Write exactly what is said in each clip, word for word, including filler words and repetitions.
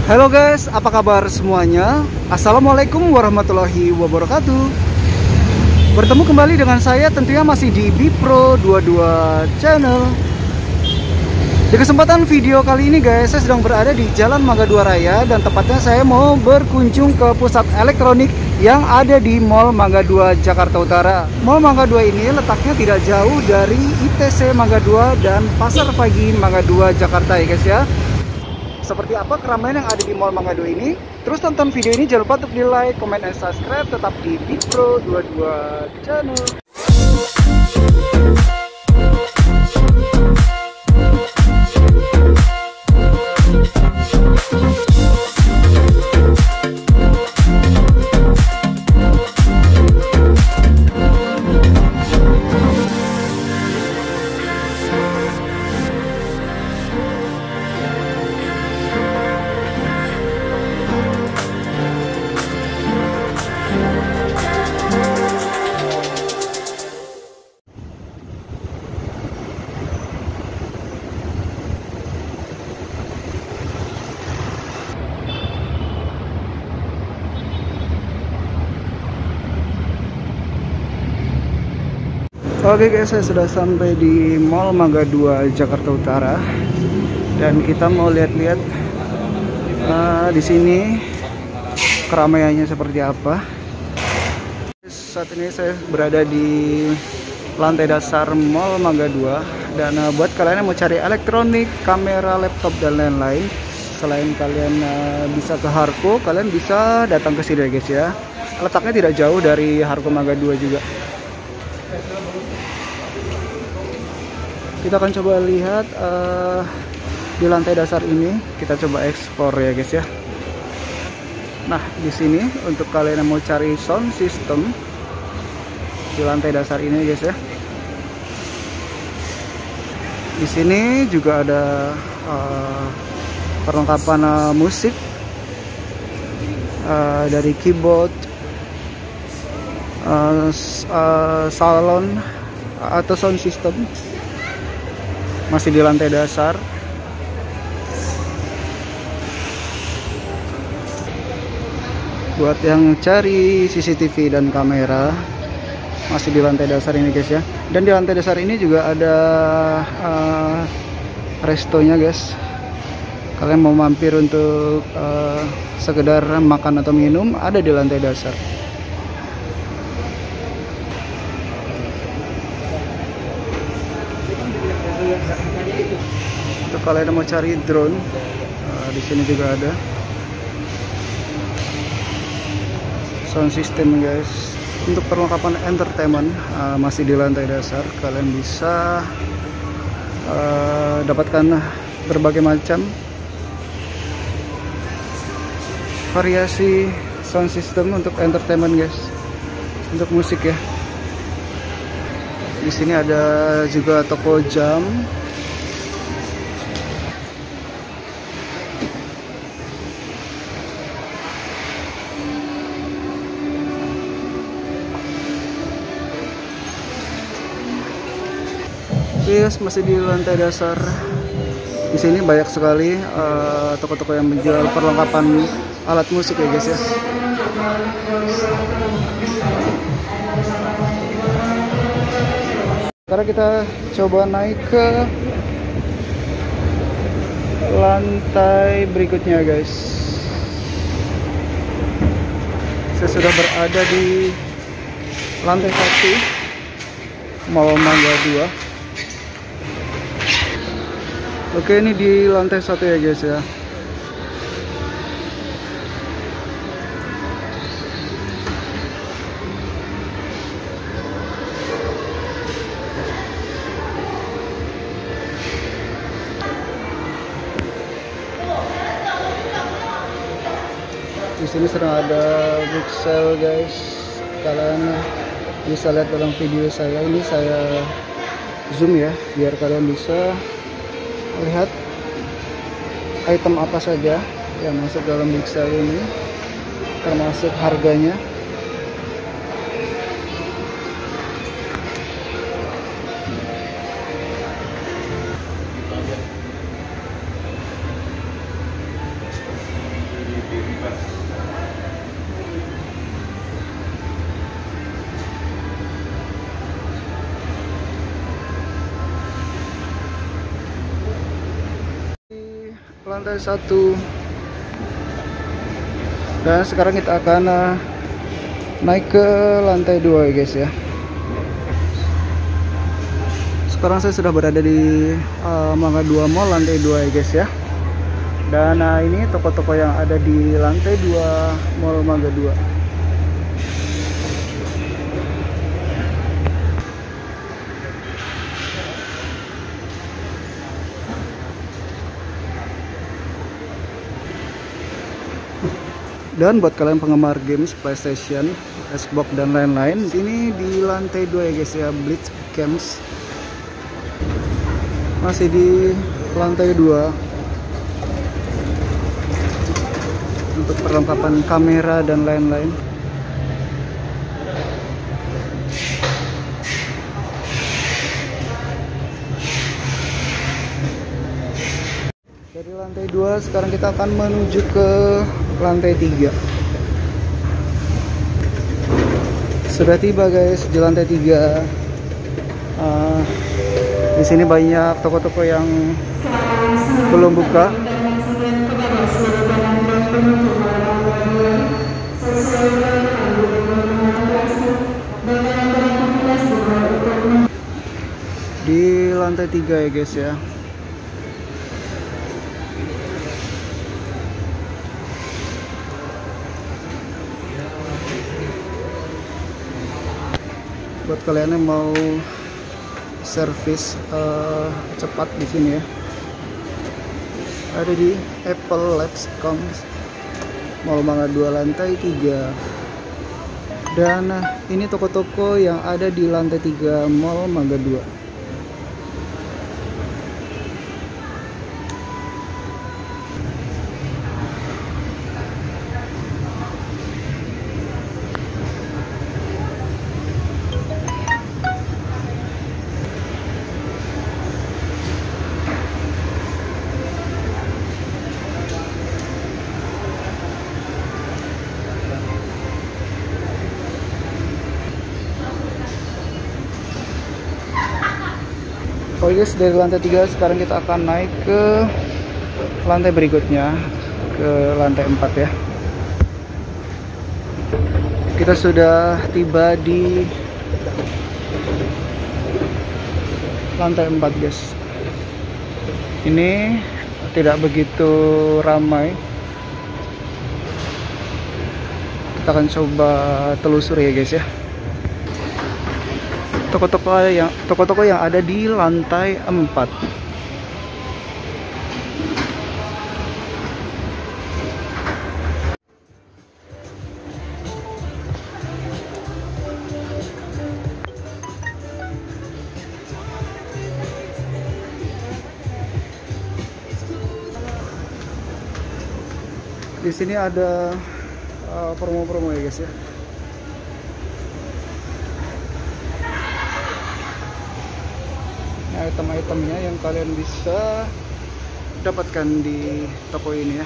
Halo guys, apa kabar semuanya? Assalamualaikum warahmatullahi wabarakatuh. Bertemu kembali dengan saya tentunya masih di Bipro dua puluh dua Channel. Di kesempatan video kali ini guys, saya sedang berada di Jalan Mangga Dua Raya. Dan tepatnya saya mau berkunjung ke pusat elektronik yang ada di Mall Mangga Dua, Jakarta Utara. Mall Mangga Dua ini letaknya tidak jauh dari I T C Mangga Dua dan Pasar Pagi Mangga Dua, Jakarta ya guys ya. Seperti apa keramaian yang ada di Mall Mangga Dua ini? Terus tonton video ini, jangan lupa untuk di like, comment, dan subscribe. Tetap di Bipro dua puluh dua Channel. Oke guys, saya sudah sampai di Mall Mangga Dua, Jakarta Utara, dan kita mau lihat-lihat uh, di sini keramaiannya seperti apa. Saat ini saya berada di lantai dasar Mall Mangga Dua, dan uh, buat kalian yang mau cari elektronik, kamera, laptop, dan lain-lain, selain kalian uh, bisa ke Harko, kalian bisa datang ke sini guys ya. Letaknya tidak jauh dari Harko Mangga Dua juga. Kita akan coba lihat uh, di lantai dasar ini. Kita coba ekspor ya guys ya. Nah, di sini untuk kalian yang mau cari sound system di lantai dasar ini guys ya. Di sini juga ada uh, perlengkapan uh, musik uh, dari keyboard, uh, uh, salon atau sound system. Masih di lantai dasar. Buat yang cari C C T V dan kamera, masih di lantai dasar ini guys ya. Dan di lantai dasar ini juga ada uh, restonya guys. Kalian mau mampir untuk uh, sekedar makan atau minum, ada di lantai dasar. Untuk kalian yang mau cari drone, uh, di sini juga ada sound system guys. Untuk perlengkapan entertainment uh, masih di lantai dasar. Kalian bisa uh, dapatkan berbagai macam variasi sound system untuk entertainment guys, untuk musik ya. Di sini ada juga toko jam. Oke guys, masih di lantai dasar. Di sini banyak sekali toko-toko uh, yang menjual perlengkapan alat musik ya guys ya. Sekarang kita coba naik ke lantai berikutnya guys. Saya sudah berada di lantai satu Mall Mangga Dua. Oke, ini di lantai satu ya guys ya. Di sini sedang ada book sale guys. Kalian bisa lihat dalam video saya ini, saya zoom ya biar kalian bisa lihat item apa saja yang masuk dalam book sale ini, termasuk harganya. lantai satu. Dan sekarang kita akan uh, naik ke lantai dua ya guys ya. Sekarang saya sudah berada di uh, Mangga dua Mall lantai dua ya guys ya. Dan uh, ini toko-toko yang ada di lantai dua Mall Mangga dua. Dan buat kalian penggemar games PlayStation, Xbox dan lain-lain, ini di lantai dua ya guys ya, Blitz Games. Masih di lantai dua. Untuk perlengkapan kamera dan lain-lain. Dari lantai dua sekarang kita akan menuju ke lantai tiga. Sudah tiba guys di lantai tiga. Uh, di sini banyak toko-toko yang belum buka. Di lantai tiga ya guys ya. Buat kalian yang mau servis uh, cepat di sini ya, ada di Apple Labs Coms Mall Mangga dua lantai tiga. Dan uh, ini toko-toko yang ada di lantai tiga Mall Mangga dua. Oke guys, dari lantai tiga sekarang kita akan naik ke lantai berikutnya, ke lantai empat ya. Kita sudah tiba di lantai empat guys. Ini tidak begitu ramai. Kita akan coba telusuri ya guys ya. Toko-toko yang toko-toko yang ada di lantai empat. Di sini ada promo-promo uh, ya guys ya. Item-itemnya yang kalian bisa dapatkan di toko ini ya.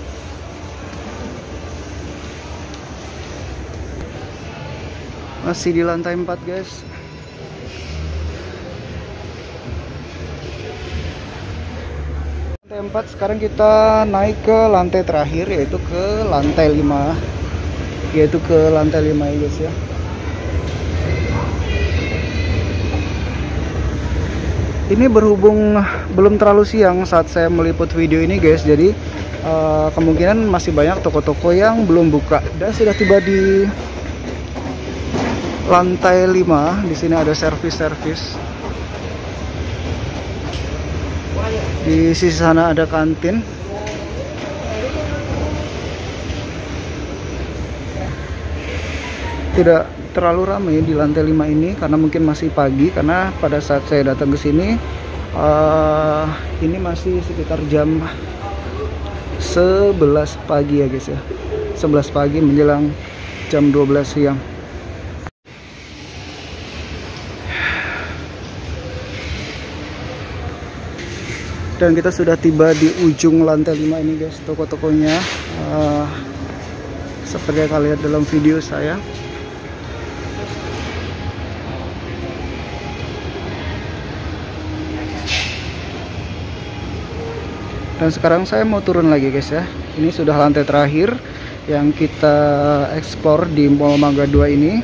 Masih di lantai empat guys. Lantai empat, sekarang kita naik ke lantai terakhir, yaitu ke lantai lima. Yaitu ke lantai lima ya guys ya. Ini berhubung belum terlalu siang saat saya meliput video ini guys, jadi uh, kemungkinan masih banyak toko-toko yang belum buka. Dan sudah tiba di lantai lima. Di sini ada servis-servis. Di sisi sana ada kantin. Tidak terlalu ramai di lantai lima ini karena mungkin masih pagi, karena pada saat saya datang ke sini uh, ini masih sekitar jam sebelas pagi ya guys ya. sebelas pagi menjelang jam dua belas siang. Dan kita sudah tiba di ujung lantai lima ini guys, toko-tokonya uh, seperti yang kalian lihat dalam video saya. Dan sekarang saya mau turun lagi guys ya. Ini sudah lantai terakhir yang kita eksplor di Mall Mangga dua ini.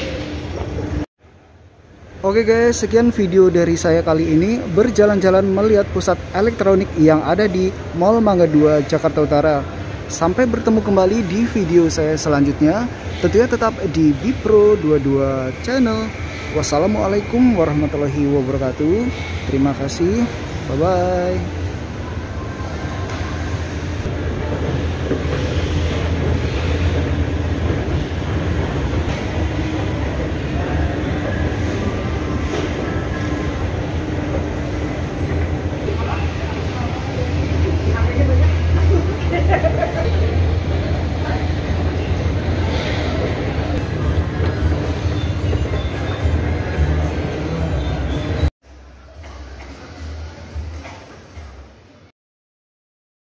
Oke guys, sekian video dari saya kali ini berjalan-jalan melihat pusat elektronik yang ada di Mall Mangga dua Jakarta Utara. Sampai bertemu kembali di video saya selanjutnya. Tentunya tetap di Bipro dua puluh dua Channel. Wassalamualaikum warahmatullahi wabarakatuh. Terima kasih. Bye bye.